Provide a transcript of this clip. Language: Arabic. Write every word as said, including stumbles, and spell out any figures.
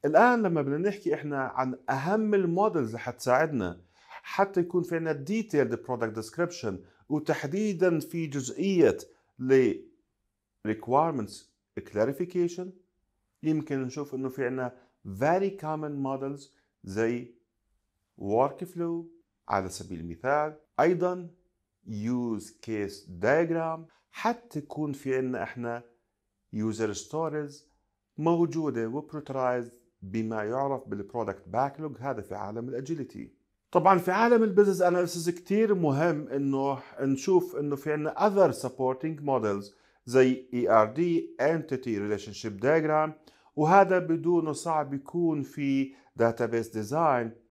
الآن لما بدنا نحكي إحنا عن أهم المودلز اللي حتساعدنا حتى يكون في عنا detailed product description، وتحديدا في جزئية ل requirements clarification، يمكن نشوف إنه في عنا very common models زي workflow على سبيل المثال، أيضا use case diagram، حتى يكون في عنا إحنا user stories موجودة وبروترايز بما يعرف بالبرودكت باكلوج، هذا في عالم الاجيليتي. طبعا في عالم البزنس اناليسيس كتير مهم انه نشوف انه في عنا other supporting models زي إي آر دي Entity Relationship Diagram، وهذا بدونه صعب يكون في database design